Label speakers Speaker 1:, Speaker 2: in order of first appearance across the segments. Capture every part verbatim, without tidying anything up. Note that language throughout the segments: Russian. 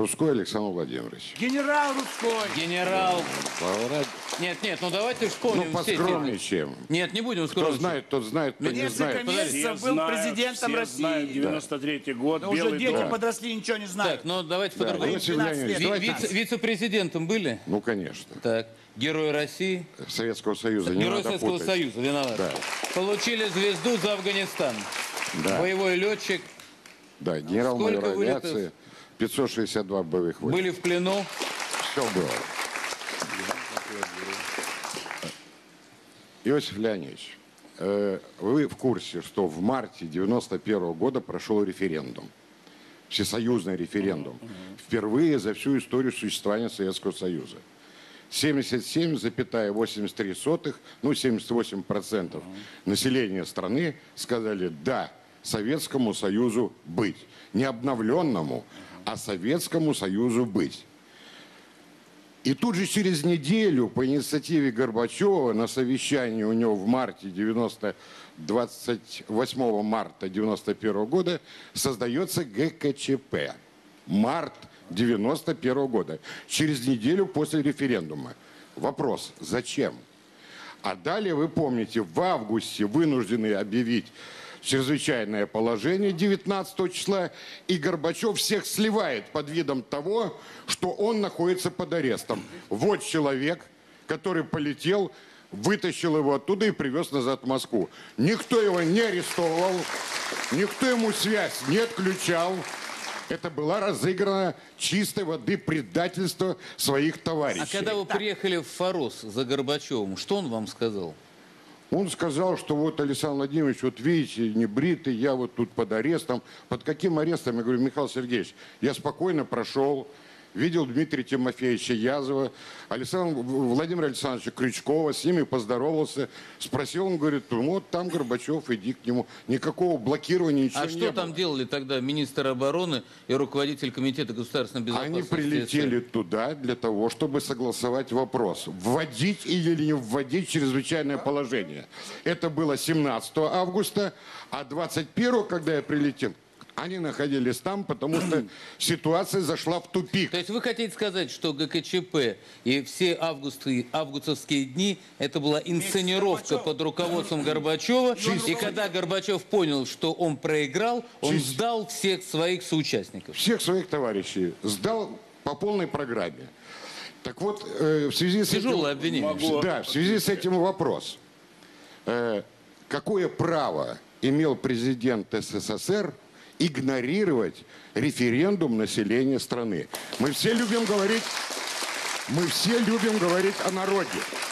Speaker 1: Русской Александр Владимирович.
Speaker 2: Генерал Русской.
Speaker 3: Генерал.
Speaker 1: Поврать.
Speaker 3: Нет, нет, ну давайте вспомним.
Speaker 1: Ну,
Speaker 3: все эти-
Speaker 1: поскромничаем.
Speaker 3: Нет, не будем
Speaker 1: Кто
Speaker 3: скромничать.
Speaker 1: знает, тот знает, кто не
Speaker 2: Несколько
Speaker 1: знает.
Speaker 2: месяцев
Speaker 4: Все
Speaker 2: был
Speaker 4: знают,
Speaker 2: президентом
Speaker 4: все
Speaker 2: России.
Speaker 4: знают, девяносто третий год,
Speaker 2: Но уже
Speaker 4: Белый
Speaker 2: дети
Speaker 4: дом.
Speaker 2: подросли, ничего не знают.
Speaker 3: Так, ну давайте
Speaker 1: Да,
Speaker 3: по-другому.
Speaker 1: Василий
Speaker 2: двенадцать
Speaker 1: Леонидович,
Speaker 2: лет.
Speaker 3: Ви-
Speaker 1: давайте
Speaker 3: вице- Вице-президентом были?
Speaker 1: Ну, конечно.
Speaker 3: Так. Герой России.
Speaker 1: Советского Союза. Не
Speaker 3: Герой
Speaker 1: надо
Speaker 3: Советского
Speaker 1: путать.
Speaker 3: Союза, виноват.
Speaker 1: Да.
Speaker 3: Получили звезду за Афганистан.
Speaker 1: Да.
Speaker 3: Боевой летчик.
Speaker 1: Да, генерал-майор
Speaker 3: Сколько вылетов?
Speaker 1: авиации. пятьсот шестьдесят два боевых вылета.
Speaker 3: Были в плену.
Speaker 1: Все было. Иосиф Леонидович, э, вы в курсе, что в марте девяносто первого года прошел референдум, всесоюзный референдум, впервые за всю историю существования Советского Союза. семьдесят семь целых восемьдесят три сотых, ну семьдесят восемь процентов населения страны сказали «да» Советскому Союзу быть. Не обновленному, а Советскому Союзу быть. И тут же через неделю по инициативе Горбачева на совещании у него в марте девяносто, двадцать восьмого марта девяносто первого года создается ГКЧП. Март девяносто первого года. Через неделю после референдума. Вопрос, зачем? А далее, вы помните, в августе вынуждены объявить чрезвычайное положение девятнадцатого числа, и Горбачев всех сливает под видом того, что он находится под арестом. Вот человек, который полетел, вытащил его оттуда и привез назад в Москву. Никто его не арестовывал, никто ему связь не отключал. Это была разыграна чистой воды предательство своих товарищей.
Speaker 3: А когда вы приехали в Форос за Горбачевым, что он вам сказал?
Speaker 1: Он сказал, что вот, Александр Владимирович, вот видите, не бритый, я вот тут под арестом. Под каким арестом? Я говорю, Михаил Сергеевич, я спокойно прошел, видел Дмитрия Тимофеевича Язова, Александра Владимира Александровича Крючкова, с ними поздоровался, спросил, он говорит, ну вот там Горбачев, иди к нему. Никакого блокирования, ничего
Speaker 3: А
Speaker 1: не
Speaker 3: что
Speaker 1: было.
Speaker 3: там делали тогда министр обороны и руководитель комитета государственной безопасности?
Speaker 1: Они прилетели туда для того, чтобы согласовать вопрос, вводить или не вводить чрезвычайное положение. Это было семнадцатого августа, а двадцать первого, когда я прилетел, они находились там, потому что ситуация зашла в тупик.
Speaker 3: То есть вы хотите сказать, что ГКЧП и все августы, августовские дни это была инсценировка под руководством Горбачева, и когда Горбачев понял, что он проиграл, он
Speaker 1: Чист-
Speaker 3: сдал всех своих соучастников?
Speaker 1: Всех своих товарищей сдал по полной программе. Так вот, э, в связи с
Speaker 3: Тяжелое
Speaker 1: этим...
Speaker 3: обвинение.
Speaker 4: Могу-
Speaker 1: Да, в связи с этим вопрос. Э, какое право имел президент СССР игнорировать референдум населения страны? Мы все любим говорить, мы все любим говорить о народе.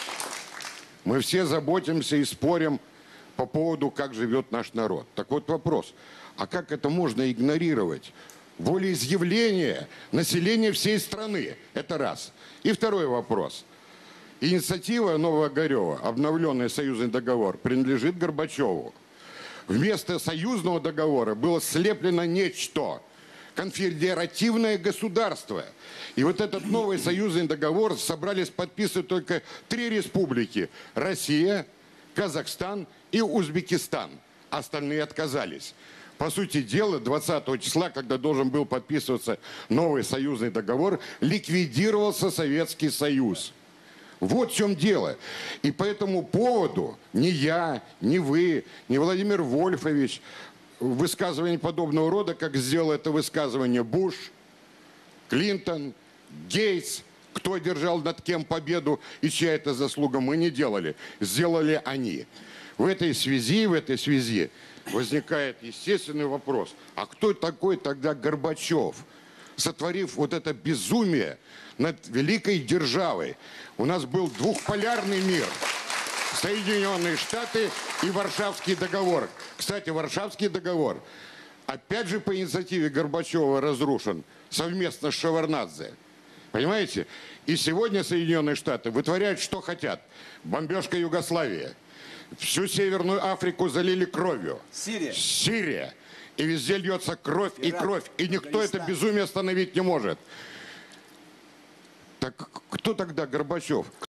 Speaker 1: Мы все заботимся и спорим по поводу, как живет наш народ. Так вот вопрос, а как это можно игнорировать? Волеизъявление населения всей страны. Это раз. И второй вопрос. Инициатива Новоогарева, обновленный союзный договор, принадлежит Горбачеву. Вместо союзного договора было слеплено нечто. Конфедеративное государство. И вот этот новый союзный договор собрались подписывать только три республики. Россия, Казахстан и Узбекистан. Остальные отказались. По сути дела, двадцатого числа, когда должен был подписываться новый союзный договор, ликвидировался Советский Союз. Вот в чем дело. И по этому поводу ни я, ни вы, ни Владимир Вольфович высказывание подобного рода, как сделал это высказывание Буш, Клинтон, Гейтс, кто одержал над кем победу и чья это заслуга, мы не делали. Сделали они. В этой связи, в этой связи возникает естественный вопрос. А кто такой тогда Горбачев, сотворив вот это безумие над великой державой? У нас был двухполярный мир. Соединенные Штаты и Варшавский договор. Кстати, Варшавский договор, опять же по инициативе Горбачева, разрушен совместно с Шеварднадзе. Понимаете? И сегодня Соединенные Штаты вытворяют, что хотят. Бомбежка Югославии. Всю Северную Африку залили кровью.
Speaker 2: Сирия.
Speaker 1: Сирия. И везде льется кровь и
Speaker 2: Ирак,
Speaker 1: кровь. И никто это
Speaker 2: Афганистан.
Speaker 1: безумие остановить не может. Так кто тогда Горбачев?